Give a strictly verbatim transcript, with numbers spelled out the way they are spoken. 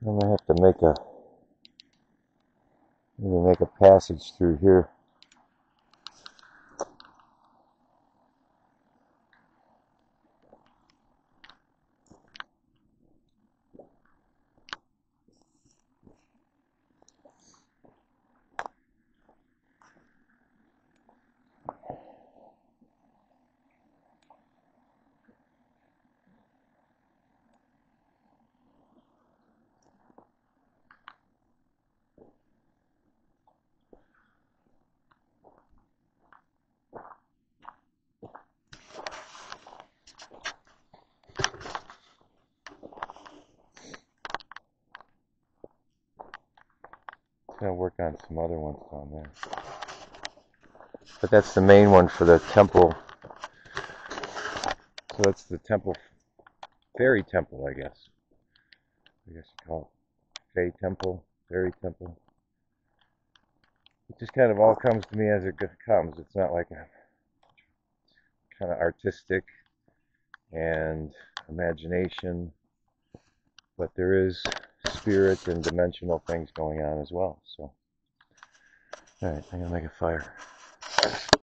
I'm gonna have to make a maybe make a passage through here. Gonna work on some other ones down there, but that's the main one for the temple. So that's the temple, fairy temple, I guess. I guess you call it fairy temple, fairy temple. It just kind of all comes to me as it comes. It's not like a kind of artistic and imagination, but there is spirit and dimensional things going on as well. So, all right, I'm gonna make a fire.